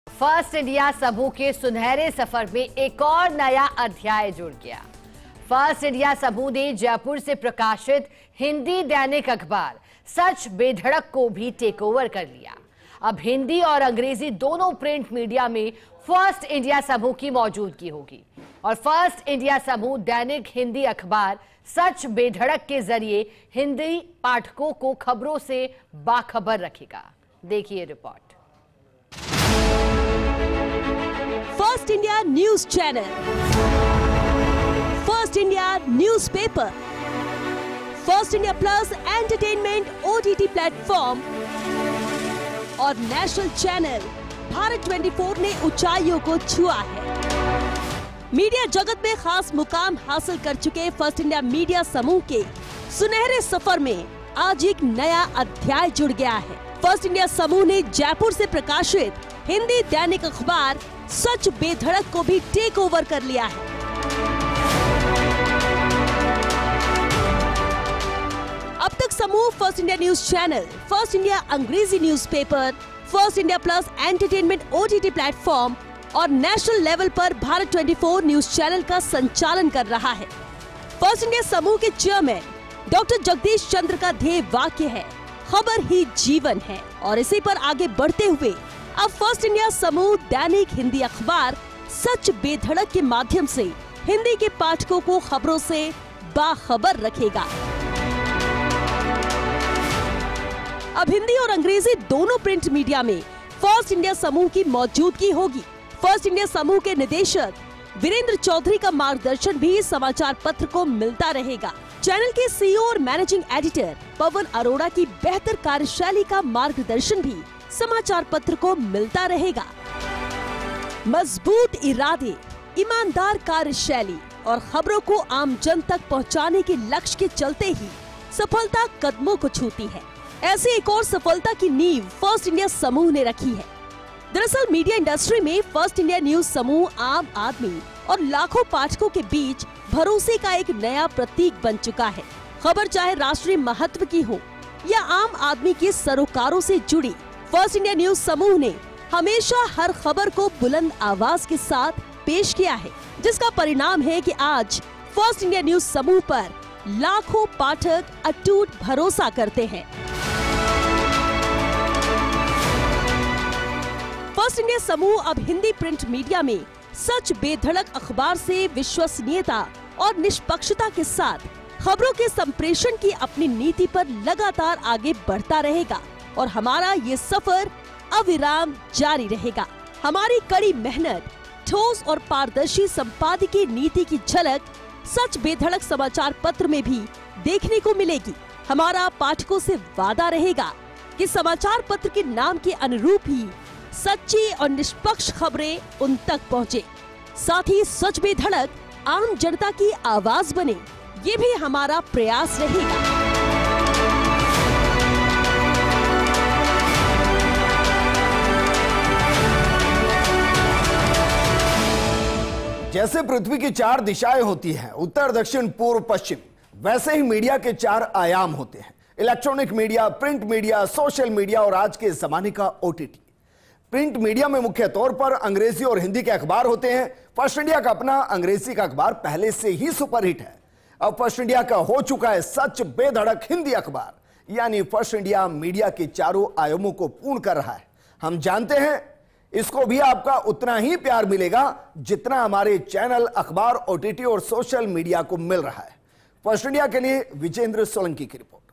First India समूह के सुनहरे सफर में एक और नया अध्याय जुड़ गया। फर्स्ट इंडिया समूह ने जयपुर से प्रकाशित हिंदी दैनिक अखबार सच बेधड़क को भी टेक ओवर कर लिया। अब हिंदी और अंग्रेजी दोनों प्रिंट मीडिया में फर्स्ट इंडिया समूह की मौजूदगी होगी और फर्स्ट इंडिया समूह दैनिक हिंदी अखबार सच बेधड़क के जरिए हिंदी पाठकों को खबरों से बाखबर रखेगा। देखिए report. First India news channel, first India newspaper, first India plus entertainment OTT platform और नेशनल चैनल भारत 24 ने ऊंचाइयों को छुआ है। मीडिया जगत में खास मुकाम हासिल कर चुके फर्स्ट इंडिया मीडिया समूह के सुनहरे सफर में आज एक नया अध्याय जुड़ गया है। फर्स्ट इंडिया समूह ने जयपुर से प्रकाशित हिंदी दैनिक अखबार सच बेधड़क को भी टेक ओवर कर लिया है। अब तक समूह first India news channel, first India अंग्रेजी newspaper, first India plus entertainment OTT platform और नेशनल लेवल पर भारत 24 न्यूज चैनल का संचालन कर रहा है। फर्स्ट इंडिया समूह के चेयरमैन डॉक्टर जगदीश चंद्र का ध्येय वाक्य है, खबर ही जीवन है, और इसी पर आगे बढ़ते हुए अब फर्स्ट इंडिया समूह दैनिक हिंदी अखबार सच बेधड़क के माध्यम से हिंदी के पाठकों को खबरों से बाखबर रखेगा। अब हिंदी और अंग्रेजी दोनों प्रिंट मीडिया में फर्स्ट इंडिया समूह की मौजूदगी होगी। फर्स्ट इंडिया समूह के निदेशक वीरेंद्र चौधरी का मार्गदर्शन भी समाचार पत्र को मिलता रहेगा। चैनल के सीईओ और मैनेजिंग एडिटर पवन अरोड़ा की बेहतर कार्यशैली का मार्गदर्शन भी समाचार पत्र को मिलता रहेगा। मजबूत इरादे, ईमानदार कार्यशैली और खबरों को आम जन तक पहुंचाने के लक्ष्य के चलते ही सफलता कदमों को छूती है। ऐसी एक और सफलता की नींव फर्स्ट इंडिया समूह ने रखी है। दरअसल मीडिया इंडस्ट्री में फर्स्ट इंडिया न्यूज समूह आम आदमी और लाखों पाठकों के बीच भरोसे का एक नया प्रतीक बन चुका है। खबर चाहे राष्ट्रीय महत्व की हो या आम आदमी के सरोकारों से जुड़ी, फर्स्ट इंडिया न्यूज समूह ने हमेशा हर खबर को बुलंद आवाज के साथ पेश किया है, जिसका परिणाम है कि आज फर्स्ट इंडिया न्यूज समूह पर लाखों पाठक अटूट भरोसा करते हैं। फर्स्ट इंडिया समूह अब हिंदी प्रिंट मीडिया में सच बेधड़क अखबार से विश्वसनीयता और निष्पक्षता के साथ खबरों के संप्रेषण की अपनी नीति पर लगातार आगे बढ़ता रहेगा और हमारा ये सफर अविराम जारी रहेगा। हमारी कड़ी मेहनत, ठोस और पारदर्शी संपादकीय नीति की झलक सच बेधड़क समाचार पत्र में भी देखने को मिलेगी। हमारा पाठकों से वादा रहेगा कि समाचार पत्र के नाम के अनुरूप ही सच्ची और निष्पक्ष खबरें उन तक पहुँचे, साथ ही सच बेधड़क आम जनता की आवाज बने, ये भी हमारा प्रयास रहेगा। जैसे पृथ्वी की 4 दिशाएं होती हैं, उत्तर, दक्षिण, पूर्व, पश्चिम, वैसे ही मीडिया के 4 आयाम होते हैं। Electronic media, print media, social media और आज के जमाने का ओटीटी। प्रिंट मीडिया में मुख्य तौर पर अंग्रेजी और हिंदी के अखबार होते हैं। फर्स्ट इंडिया का अपना अंग्रेजी का अखबार पहले से ही सुपरहिट है। अब फर्स्ट इंडिया का हो चुका है सच बेधड़क हिंदी अखबार, यानी फर्स्ट इंडिया मीडिया के चारों आयामों को पूर्ण कर रहा है। हम जानते हैं इसको भी आपका उतना ही प्यार मिलेगा जितना हमारे चैनल, अखबार, ओटीटी और सोशल मीडिया को मिल रहा है। फर्स्ट इंडिया के लिए विजेंद्र सोलंकी की रिपोर्ट।